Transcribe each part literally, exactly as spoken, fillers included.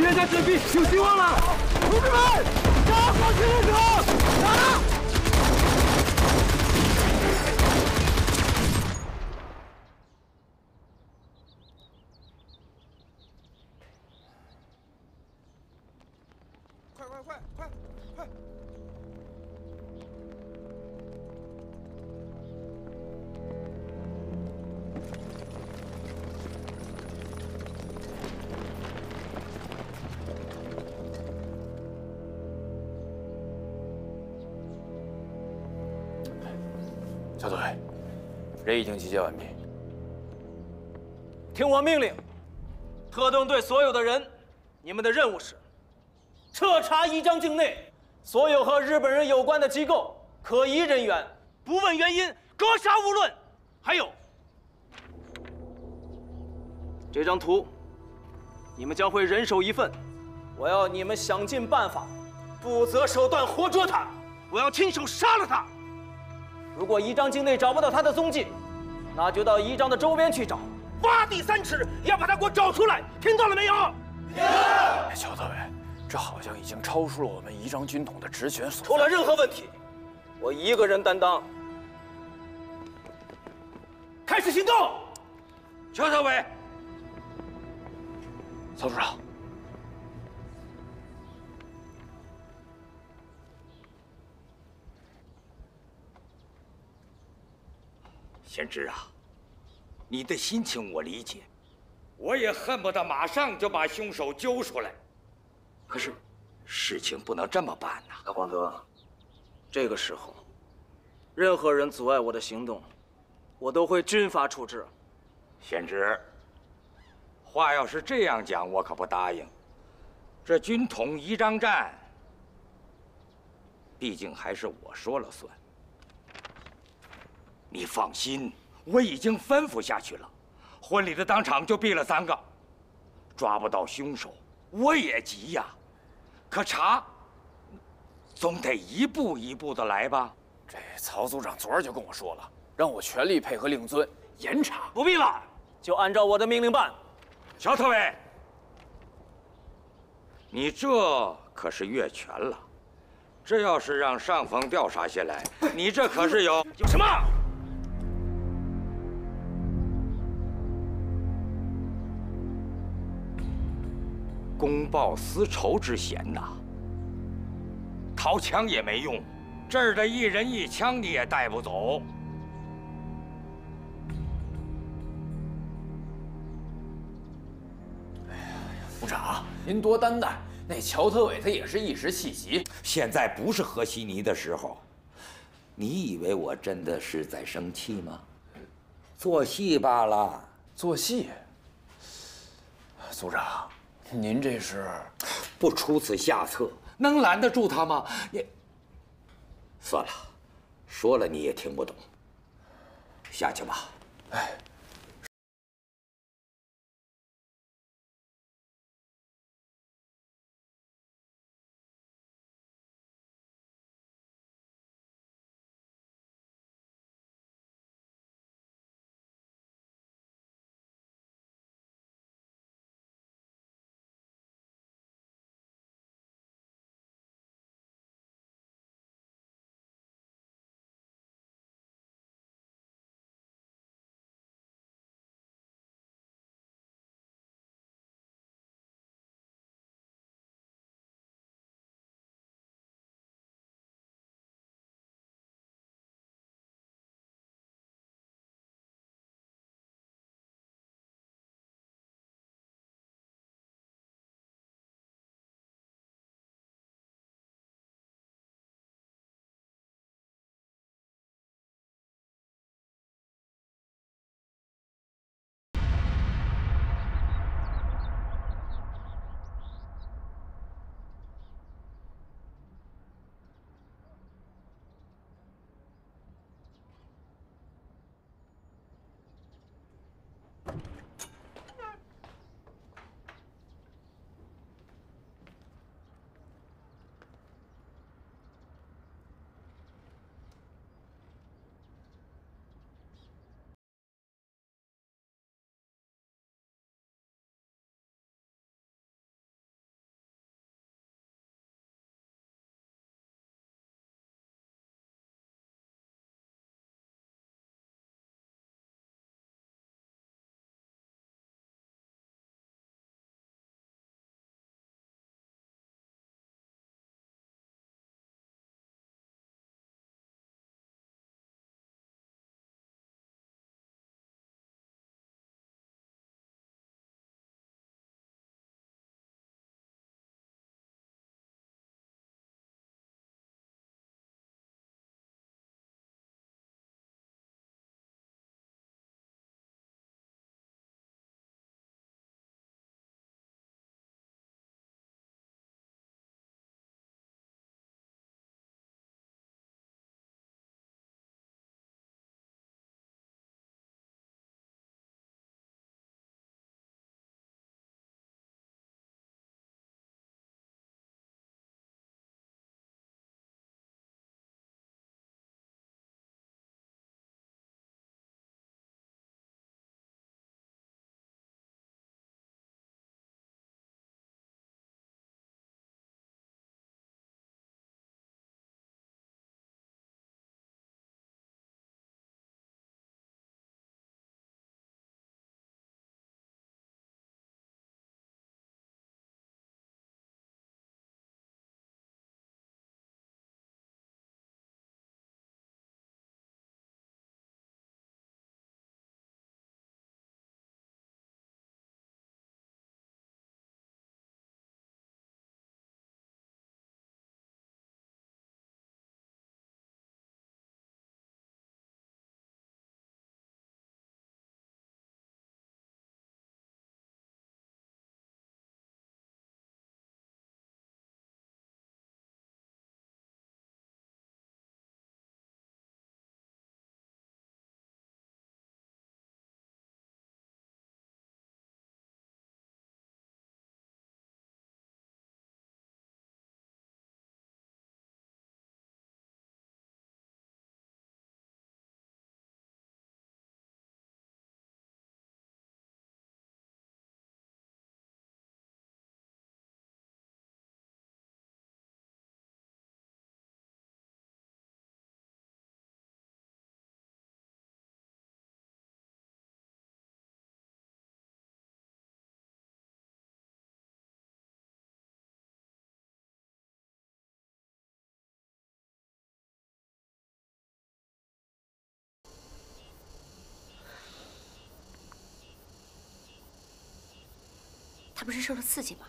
实验家阵地有希望了！同志们，打好实验者，打！ 快快快快快！ 小队，人已经集结完毕。 听我命令，特动队所有的人，你们的任务是彻查宜章境内所有和日本人有关的机构、可疑人员，不问原因，格杀勿论。还有这张图，你们将会人手一份。我要你们想尽办法，不择手段活捉他。我要亲手杀了他。 如果宜章境内找不到他的踪迹，那就到宜章的周边去找，挖地三尺，要把他给我找出来，听到了没有？ 小特委，这好像已经超出了我们宜章军统的职权所在。 出了任何问题，我一个人担当。开始行动！ 肖特委， 曹处长。 贤侄啊，你的心情我理解，我也恨不得马上就把凶手揪出来。可是，事情不能这么办呐！ 大广德，这个时候，任何人阻碍我的行动，我都会军法处置。 贤侄，话要是这样讲，我可不答应。这军统宜章站，毕竟还是我说了算。 你放心，我已经吩咐下去了。婚礼的当场就毙了三个，抓不到凶手，我也急呀。可查，总得一步一步的来吧。 这曹组长昨儿就跟我说了，让我全力配合令尊严查。 不必了，就按照我的命令办。 肖特委，你这可是越权了。这要是让上峰调查下来，你这可是有有什么？ 公报私仇之嫌呐！掏枪也没用，这儿的一人一枪你也带不走。 哎呀，部长，您多担待。那乔特委他也是一时气急， 现在不是和稀泥的时候。你以为我真的是在生气吗？做戏罢了。 做戏？组长。 您这是不出此下策，能拦得住他吗？也算了，说了你也听不懂。下去吧。哎。 他不是受了刺激吗？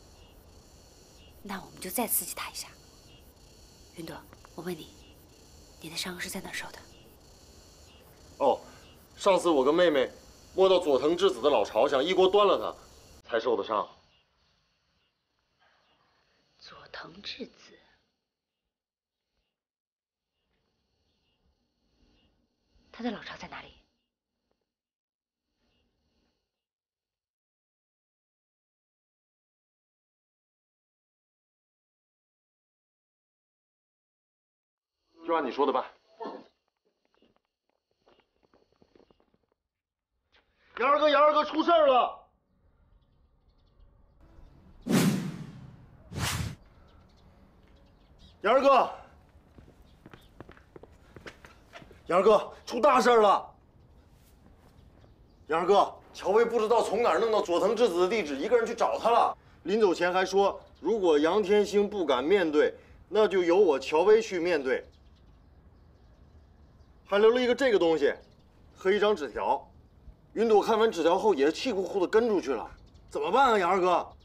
那我们就再刺激他一下。云朵，我问你，你的伤是在哪儿受的？ 哦，上次我跟妹妹摸到佐藤之子的老巢，想一锅端了它，才受的伤。 佐藤之子。 他的老巢在哪里？ 就按你说的办。杨二哥，杨二哥，出事儿了！杨二哥，杨二哥，出大事了！杨二哥，乔薇不知道从哪儿弄到佐藤之子的地址，一个人去找他了。临走前还说，如果杨天星不敢面对，那就由我乔薇去面对。还留了一个这个东西，和一张纸条。云朵看完纸条后也气呼呼的跟出去了，怎么办啊，杨二哥？